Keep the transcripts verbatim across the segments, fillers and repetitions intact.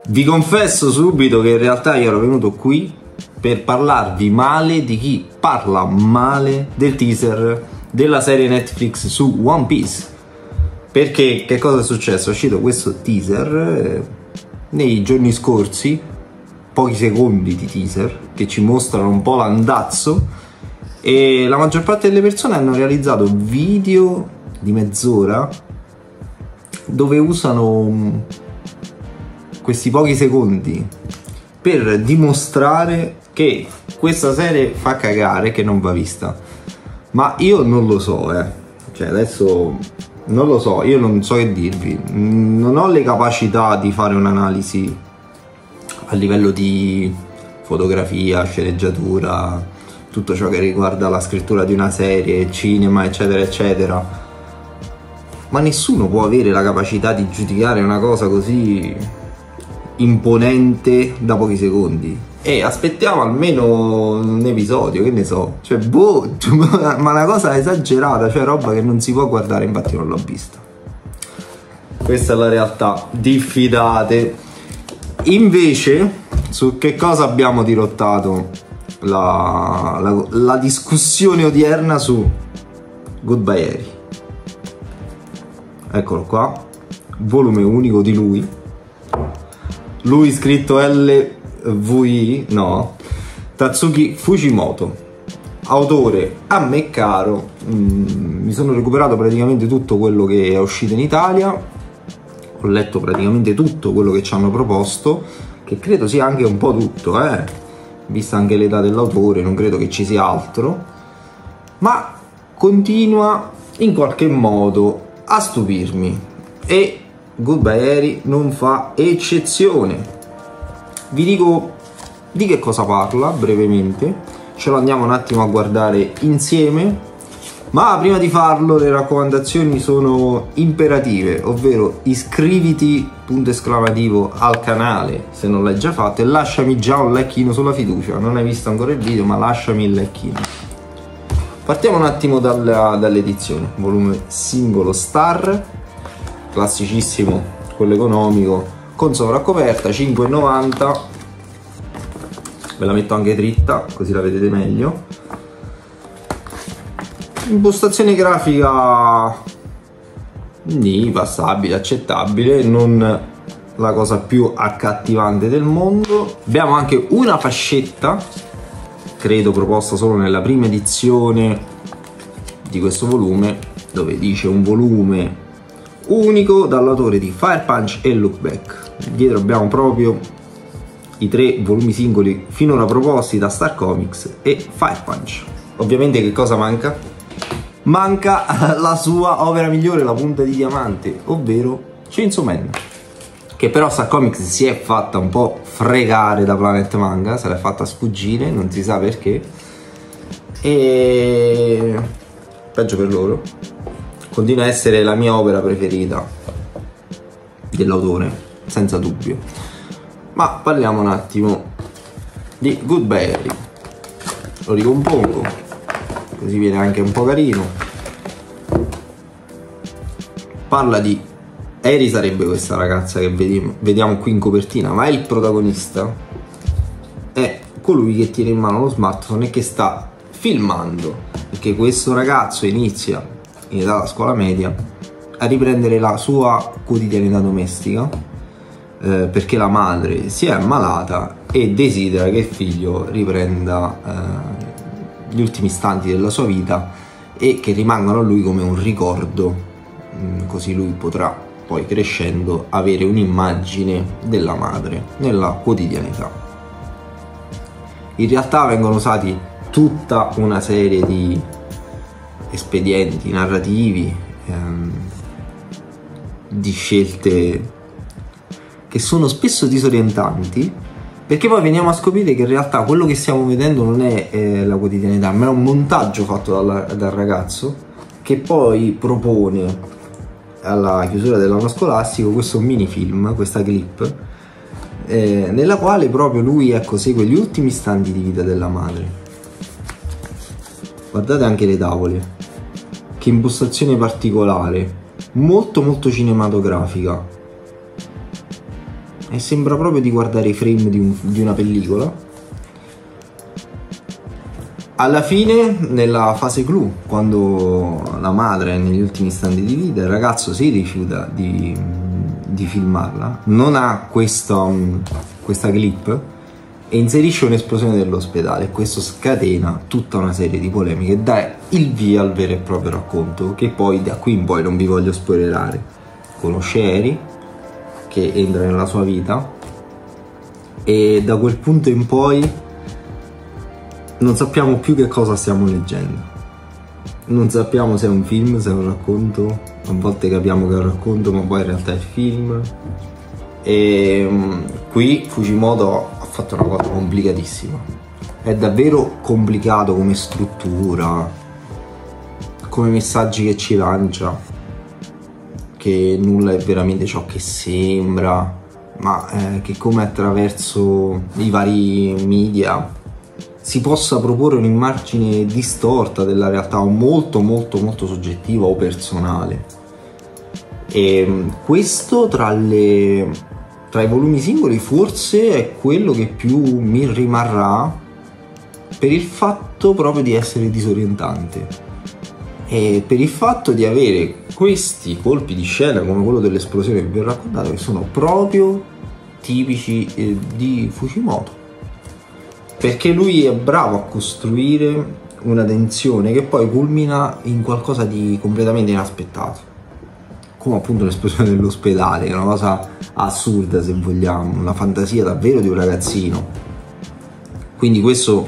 Vi confesso subito che in realtà io ero venuto qui per parlarvi male di chi parla male del teaser della serie Netflix su One Piece. Perché che cosa è successo? È uscito questo teaser eh, nei giorni scorsi, pochi secondi di teaser che ci mostrano un po' l'andazzo, e la maggior parte delle persone hanno realizzato video di mezz'ora dove usano questi pochi secondi per dimostrare che questa serie fa cagare, che non va vista. Ma io non lo so, eh. Cioè adesso non lo so, io non so che dirvi. Non ho le capacità di fare un'analisi a livello di fotografia, sceneggiatura, tutto ciò che riguarda la scrittura di una serie, cinema, eccetera eccetera. Ma nessuno può avere la capacità di giudicare una cosa così imponente da pochi secondi. E aspettiamo almeno un episodio, che ne so, cioè boh, ma una cosa esagerata, cioè roba che non si può guardare, infatti non l'ho vista. Questa è la realtà, diffidate. Invece, su che cosa abbiamo dirottato la, la, la discussione odierna su Goodbye Eri? Eccolo qua, volume unico di lui. Lui scritto L V I, no, Tatsuki Fujimoto, autore a me caro. Mm, mi sono recuperato praticamente tutto quello che è uscito in Italia, ho letto praticamente tutto quello che ci hanno proposto, che credo sia anche un po' tutto, eh, vista anche l'età dell'autore, non credo che ci sia altro, ma continua in qualche modo a stupirmi e Goodbye Eri non fa eccezione. Vi dico di che cosa parla brevemente, ce lo andiamo un attimo a guardare insieme, ma prima di farlo le raccomandazioni sono imperative, ovvero iscriviti punto esclamativo al canale se non l'hai già fatto e lasciami già un lecchino sulla fiducia. Non hai visto ancora il video, ma lasciami il lecchino. Partiamo un attimo dall'edizione, volume singolo Star, classicissimo, quello economico, con sovraccoperta, cinque e novanta. Ve la metto anche dritta, così la vedete meglio. Impostazione grafica nì, passabile, accettabile, non la cosa più accattivante del mondo. Abbiamo anche una fascetta, credo proposta solo nella prima edizione di questo volume, dove dice un volume unico dall'autore di Fire Punch e Look Back. Dietro abbiamo proprio i tre volumi singoli finora proposti da Star Comics e Fire Punch. Ovviamente che cosa manca? Manca la sua opera migliore, la punta di diamante, ovvero Chainsaw Man, che però Star Comics si è fatta un po' fregare da Planet Manga, se l'è fatta sfuggire, non si sa perché, e peggio per loro. Continua a essere la mia opera preferita dell'autore, senza dubbio. Ma parliamo un attimo di Goodbye Eri. Lo ricompongo, così viene anche un po' carino. Parla di Eri, sarebbe questa ragazza che vediamo, vediamo qui in copertina, ma è il protagonista, è colui che tiene in mano lo smartphone e che sta filmando, perché questo ragazzo inizia in età da scuola media a riprendere la sua quotidianità domestica, eh, perché la madre si è ammalata e desidera che il figlio riprenda eh, gli ultimi istanti della sua vita e che rimangano a lui come un ricordo, mh, così lui potrà poi crescendo avere un'immagine della madre nella quotidianità. In realtà vengono usati tutta una serie di espedienti narrativi, ehm, di scelte che sono spesso disorientanti, perché poi veniamo a scoprire che in realtà quello che stiamo vedendo non è eh, la quotidianità, ma è un montaggio fatto dal, dal ragazzo, che poi propone alla chiusura dell'anno scolastico questo mini film, questa clip, eh, nella quale proprio lui, ecco, segue gli ultimi istanti di vita della madre. Guardate anche le tavole, che impostazione particolare, molto molto cinematografica. e sembra proprio di guardare i frame di, un, di una pellicola. Alla fine, nella fase clou, quando la madre è negli ultimi istanti di vita, il ragazzo si rifiuta di, di filmarla, non ha questa, questa clip e inserisce un'esplosione dell'ospedale. Questo scatena tutta una serie di polemiche e dà il via al vero e proprio racconto, che poi da qui in poi non vi voglio spoilerare. Conosce Eri, che entra nella sua vita, e da quel punto in poi non sappiamo più che cosa stiamo leggendo, non sappiamo se è un film, se è un racconto, a volte capiamo che è un racconto ma poi in realtà è il film. E um, qui Fujimoto ha fatto una cosa complicatissima, è davvero complicato come struttura, come messaggi che ci lancia, che nulla è veramente ciò che sembra, ma eh, che come attraverso i vari media si possa proporre un'immagine distorta della realtà, o molto molto molto soggettiva o personale. E questo tra, le, tra i volumi singoli forse è quello che più mi rimarrà, per il fatto proprio di essere disorientante e per il fatto di avere questi colpi di scena come quello dell'esplosione che vi ho raccontato, che sono proprio tipici eh, di Fujimoto, perché lui è bravo a costruire una tensione che poi culmina in qualcosa di completamente inaspettato, come appunto l'esplosione dell'ospedale, che è una cosa assurda se vogliamo, una fantasia davvero di un ragazzino. Quindi questo,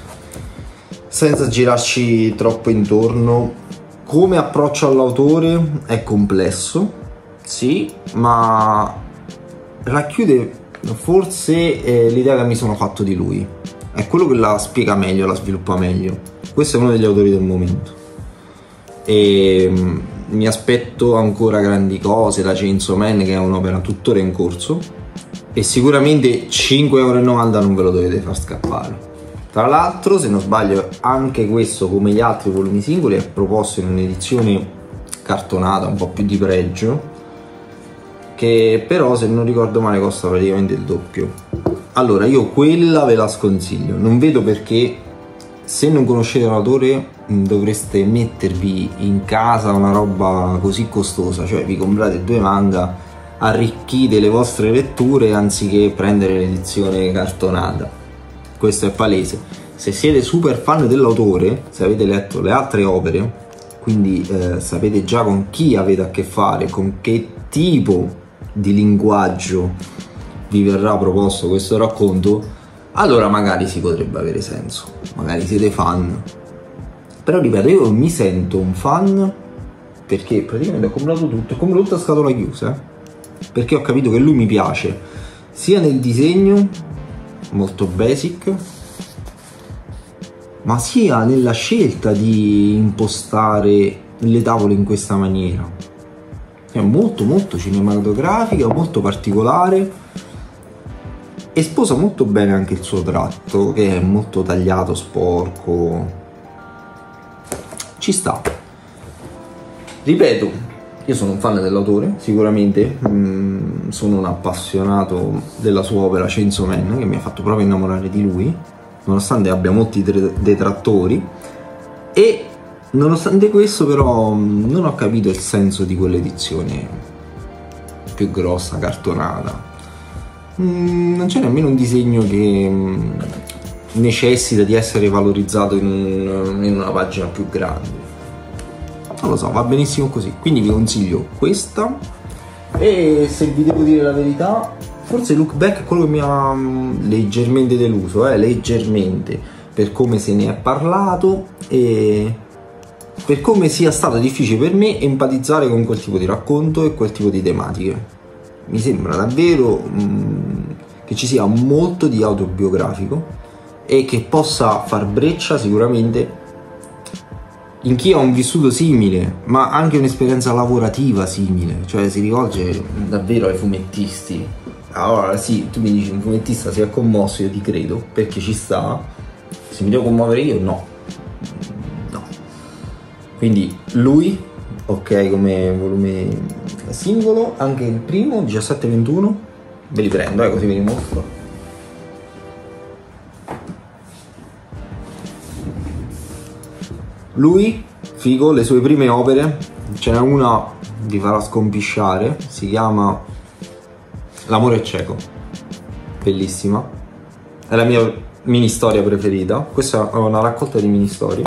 senza girarci troppo intorno, come approccio all'autore è complesso, sì, ma racchiude forse eh, l'idea che mi sono fatto di lui. È quello che la spiega meglio, la sviluppa meglio. Questo è uno degli autori del momento e um, mi aspetto ancora grandi cose da Chainsaw Man, che è un'opera tuttora in corso, e sicuramente cinque euro e novanta non ve lo dovete far scappare. Tra l'altro, se non sbaglio, anche questo, come gli altri volumi singoli, è proposto in un'edizione cartonata un po' più di pregio, che però, se non ricordo male, costa praticamente il doppio. Allora, io quella ve la sconsiglio, non vedo perché, se non conoscete l'autore, dovreste mettervi in casa una roba così costosa, cioè vi comprate due manga, arricchite le vostre letture anziché prendere l'edizione cartonata. Questo è palese. Se siete super fan dell'autore, se avete letto le altre opere, quindi eh, sapete già con chi avete a che fare, con che tipo di linguaggio vi verrà proposto questo racconto, allora magari si potrebbe avere senso, magari siete fan. Però ripeto, io mi sento un fan perché praticamente ho comprato tutto, ho comprato tutta scatola chiusa, perché ho capito che lui mi piace sia nel disegno, molto basic, ma sia nella scelta di impostare le tavole in questa maniera. È molto molto cinematografica, molto particolare, e sposa molto bene anche il suo tratto, che è molto tagliato, sporco. Ci sta. Ripeto, io sono un fan dell'autore, sicuramente, mm, sono un appassionato della sua opera Chainsaw Man, che mi ha fatto proprio innamorare di lui, nonostante abbia molti detrattori, e nonostante questo però non ho capito il senso di quell'edizione più grossa, cartonata. Mm, non c'è nemmeno un disegno che mm, necessita di essere valorizzato in, un, in una pagina più grande. Non lo so, va benissimo così, quindi vi consiglio questa. E se vi devo dire la verità, forse Look Back è quello che mi ha mm, leggermente deluso, eh, leggermente, per come se ne è parlato e per come sia stato difficile per me empatizzare con quel tipo di racconto e quel tipo di tematiche. Mi sembra davvero mh, che ci sia molto di autobiografico e che possa far breccia sicuramente in chi ha un vissuto simile, ma anche un'esperienza lavorativa simile, cioè si rivolge davvero ai fumettisti. Allora sì, tu mi dici un fumettista si è commosso, io ti credo, perché ci sta. Se mi devo commuovere io, no. No. Quindi lui, ok, come volume singolo, anche il primo, diciassette ventuno, ve li prendo, eh, così ve li mostro. Lui, figo, le sue prime opere, ce n'è una vi farà scompisciare, si chiama L'amore è cieco, bellissima, è la mia mini storia preferita. Questa è una raccolta di mini storie,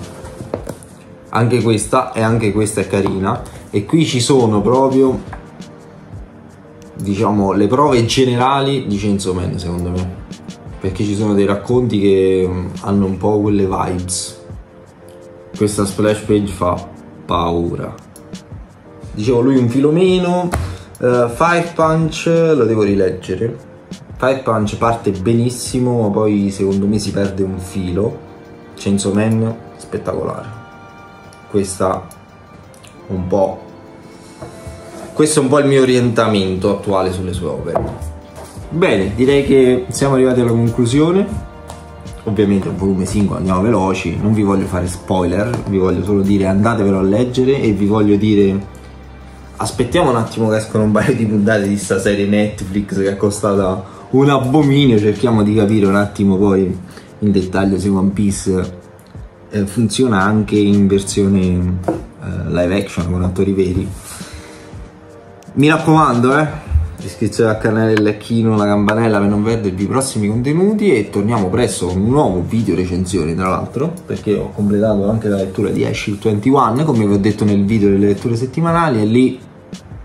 anche questa e anche questa è carina, e qui ci sono proprio, diciamo, le prove generali di Chainsaw Man, secondo me, perché ci sono dei racconti che hanno un po' quelle vibes. Questa splash page fa paura. Dicevo, lui un filo meno. uh, Fire Punch lo devo rileggere. Fire Punch parte benissimo, ma poi secondo me si perde un filo. Chainsaw Man spettacolare. Questa un po', questo è un po' il mio orientamento attuale sulle sue opere. Bene, direi che siamo arrivati alla conclusione. Ovviamente è un volume singolo, andiamo veloci, non vi voglio fare spoiler, vi voglio solo dire andatevelo a leggere, e vi voglio dire aspettiamo un attimo che escono un paio di puntate di sta serie Netflix che è costata un abominio, cerchiamo di capire un attimo poi in dettaglio se One Piece eh, funziona anche in versione eh, live action con attori veri. Mi raccomando, eh, iscrizione al canale, il lecchino, la campanella per non perdervi i prossimi contenuti, e torniamo presto con un nuovo video recensione, tra l'altro, perché ho completato anche la lettura di Ash ventuno, come vi ho detto nel video delle letture settimanali, e lì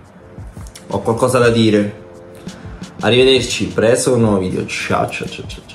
ho qualcosa da dire. Arrivederci presto con un nuovo video, ciao ciao ciao ciao.